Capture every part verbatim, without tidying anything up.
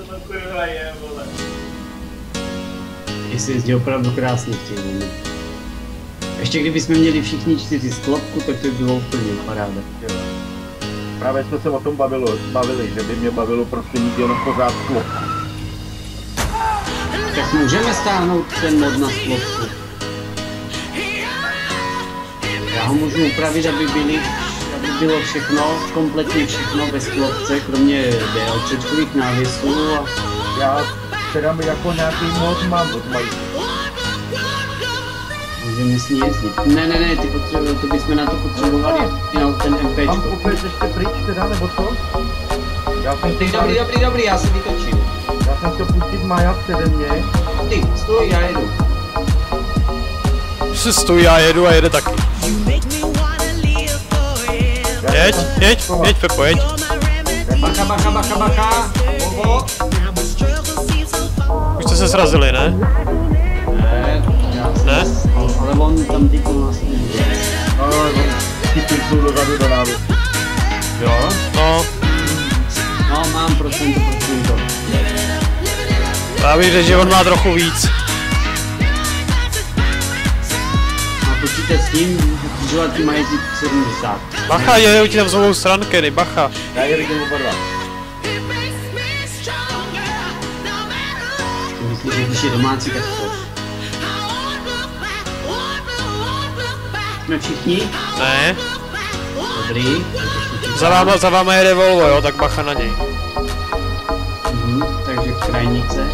to kurva je, vole. Jestli jezdí opravdu krásně v těch moment. Ještě kdybychom měli všichni čtyři sklopku, tak to by bylo úplně paráda. Právě jsme se o tom bavili, bavili, že by mě bavilo prostě mít jenom pořád sklopku. Tak můžeme stáhnout ten mod na sklopku. Já ho můžu upravit, aby, byli, aby bylo všechno, kompletně všechno ve sklopce, kromě DLCčkových návěsů a... Já teda jako nějaký mod mám od majitele. Můžeme s ní jezdit. Ne, ne, ne, ty potřebuji, to bychom na to potřebovali jenom ten MPčko. Mám opět ještě pryč teda, nebo co? Já jsem Ty dobrý, dobrý, dobrý, já se vytočím. Já jsem chtěl pustit Maja přede mě. Ty, stůj, já jedu. Se stojí, já jedu a jede taky. Jeď, jeď, jeď Pepo, jeď. Bacha, bacha, bacha, bacha. Bobo. Už jste se srazili, ne? Ne, já jsem, ne? Ale on tam tyko nás nebude. Ale on chytil jsou dozadu do návěsu. Jo? No. No, mám procento, procento. Já bych řekl, že on má trochu víc. A počítat s tím, že ty mají sedmdesát. Bacha, jedou ti tam z obou stran, Kenny, bacha. Já je vidím oba dva. Myslím, že když je domácí, tak to. Jsme všichni? Ne. Dobrý. Za váma, za váma jede Volvo, jo, tak bacha na něj. Mhm, takže v krajnice.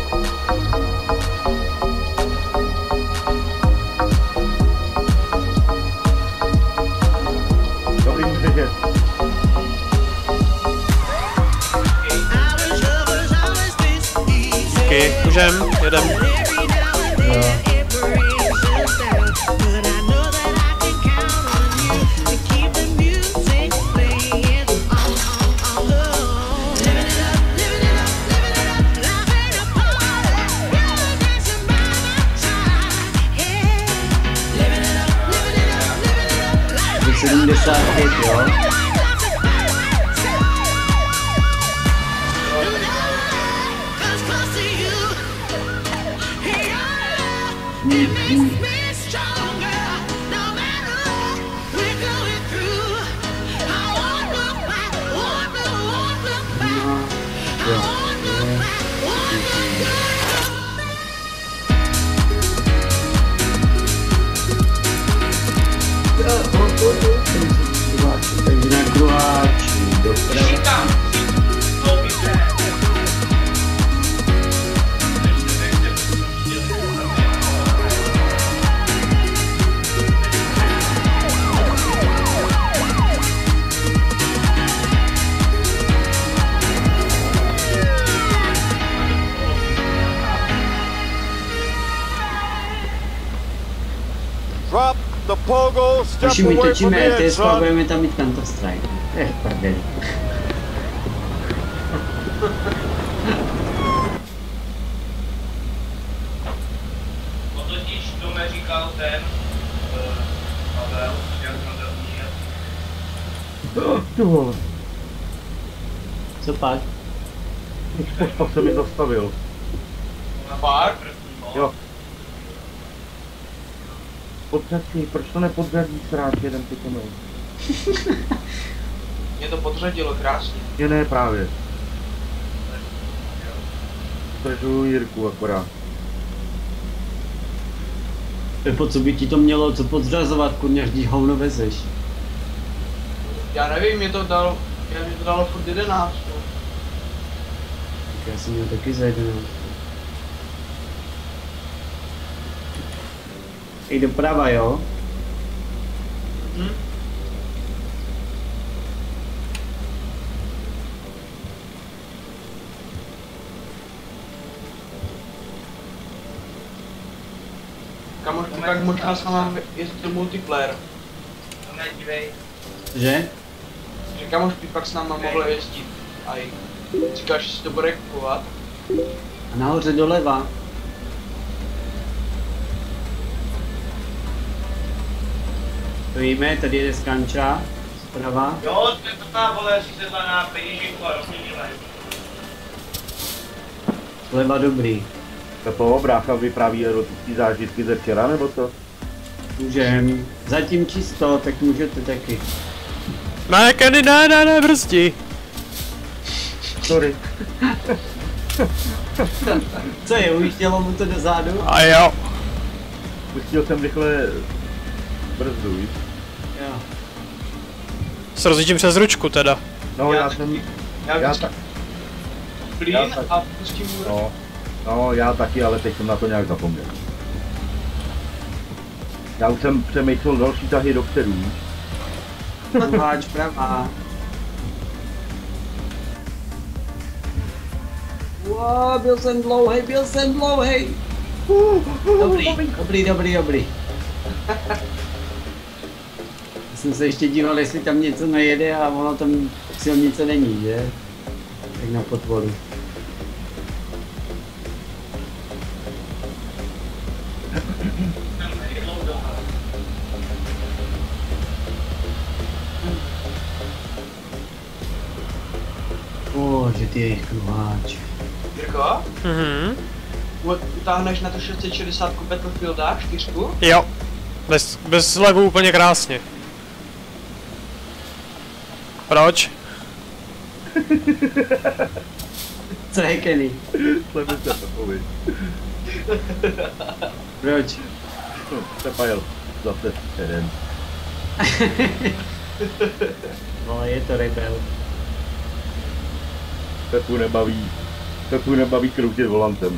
Dobrý, můžeš jet. Taky, můžem, jedem. Jo. sedmdesát pět, jo? Takže na kruháči, doprava. Drop the pogo, step Když my away from točíme the R T edge, S, son. budeme tam mít Counter Strike. Eh, pardon. No totiž to mi říkal ten Pavel, jak to Oh, ty vole. Co pak? Xbox se mi zastavil. na pár? Jo. Podřadí, proč to nepodřadí sráč jeden pitonej? Mě to podřadilo krásně. Je ne právě. Držu Jirku akorát. Pepo, co by ti to mělo, co podzrazovat, kurňa, když hovno vezeš? Já nevím, mě to dalo, já mě to dalo furt jedenáct. Tak já jsem měl taky za jedenáct. Ej, doprava, jo? Hm? Kamož, tak možná s náma jezdil multiplayer. To nedívej. Že? Že kamož by pak s náma mohl jezdit. A říkáš, že si to bude kupovat? A nahoře doleva. Stojíme, tady jede skanča. Zprava. Jo, to je to ta vole, si se na peněženku a rozměnila. Leva dobrý. Pepo, brácha vypráví erotický zážitky ze včera, nebo to? Můžem. Zatím čisto, tak můžete taky. Ne, Kenny, ne, ne, ne, brzdi. Sorry. Co je, ujíždělo mu to do zádu? A jo. Pustil jsem rychle brzdu, víš? Jo. S rozjíždím přes ručku teda. No, já, Já jsem... Já Já vždycky tak... plyn já tak- a pustím mu. No, no, já taky, ale teď jsem na to nějak zapomněl. Já už jsem přemýšlel další tahy dopředu, víš? Háč pravá. Wow, byl jsem dlouhej, byl jsem dlouhej. Dobrý, dobrý, dobrý, dobrý. Já jsem se ještě díval, jestli tam něco nejede a ono tam silnice není, že? Tak na potvolu. O, že ty jejich kruháč. Jirko, Mhm. utáhneš na tu šest set šedesát Battlefielda čtyřku? Jo. Bez, bez levu úplně krásně. Proč? Co je, Kenny? Sleduj se, Pepovi. Proč? No, Pepa jel zase jeden. No, je to rebel. Pepu nebaví. Pepu nebaví kroutit volantem.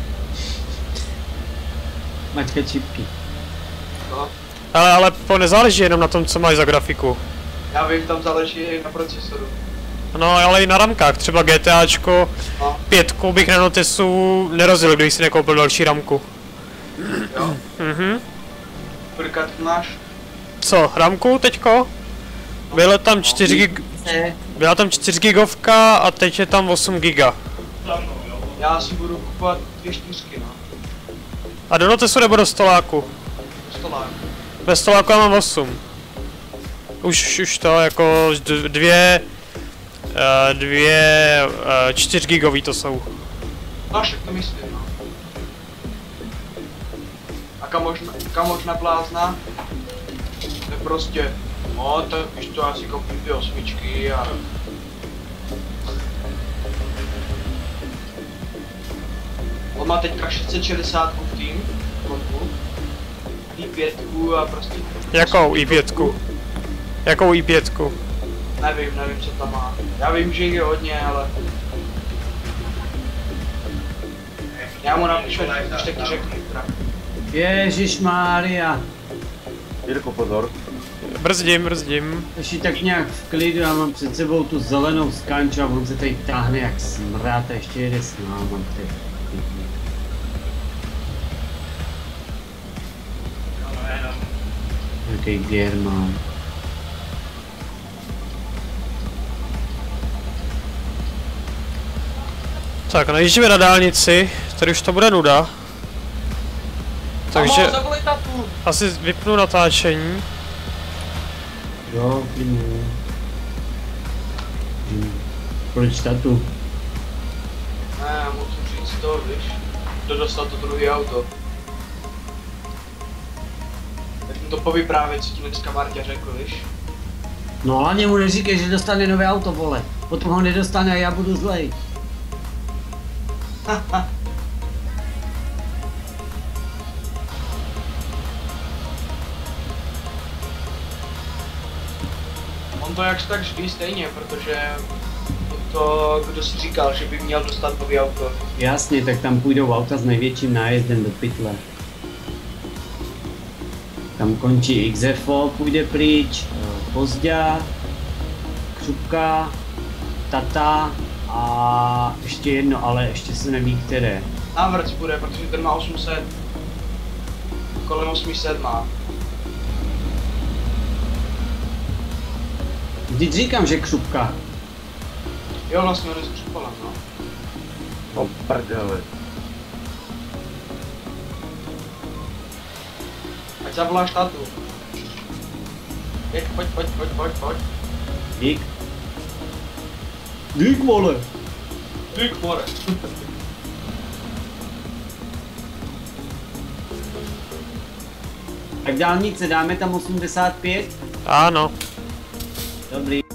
Mačka čipky. No, Ale, ale to nezáleží jenom na tom, co máš za grafiku. já vím, tam záleží i na procesoru. No, ale i na ramkách, třeba GTAčko No, pětku bych na notesu nerozjel, když si nekoupil další ramku. jo. Mhm. Kolik kartu máš? Co, ramku teďko? Bylo tam čtyři gig... Ne, Byla tam čtyři gigovka a teď je tam osm giga. Já si budu kupovat dvě čtyřky, no. A do notesu nebo do stoláku? Stolák. Ve stoláku já mám osm. Už, už to jako d- dvě... eh, Dvě... eh, čtyři gigový to jsou. No, však to myslím, no. A kam možná, kam možná blázna? To je prostě, no, tak víš to, já si koupím dvě osmičky a... On má teďka šest set šedesát v tým, kompu. I pět a prostě... Jakou i pět? Jakou i pět? Nevím, nevím, co tam má. Já vím, že jich je hodně, ale... Já mu napíšu, když tak ti řeknu. Ježišmária. Jirko, pozor. Brzdím, brzdím. Ještě tak nějak v klidu, já mám před sebou tu zelenou skanču a on se tady táhne jak smrát a ještě jede s náma. Jaký gear mám. Tak, najíždíme na dálnici, tady už to bude nuda. Takže Amo, zavolej tatu! asi vypnu natáčení. Jo, plynu. Proč tatu? Ne, já musím říct to, víš, kdo dostal to druhé auto. Tak mu to povyprávět, co ti dneska Martě řekl, víš. No hlavně mu neříkej, že dostane nové auto, vole. Potom ho nedostane a já budu zlej. On to jakž tak vždy stejně, protože to, kdo si říkal, že by měl dostat nový auto. Jasně, tak tam půjdou auta s největším nájezdem do pytle. Tam končí X F O, půjde pryč, Pozďa, Křupka, Tata a ještě jedno, ale ještě se neví které. Návrc bude, protože ten má osm set. Kolem osm set má. Vždyť říkám, že Křupka. Jo, vlastně on je s Křupolem, no. No prdele. Ať zavoláš tátu. Pojď, pojď, pojď, pojď, pojď, pojď. Dík. Dík, vole. Dík, more. Tak dálnice, dáme tam osmdesát pět? Ano. Dobrý.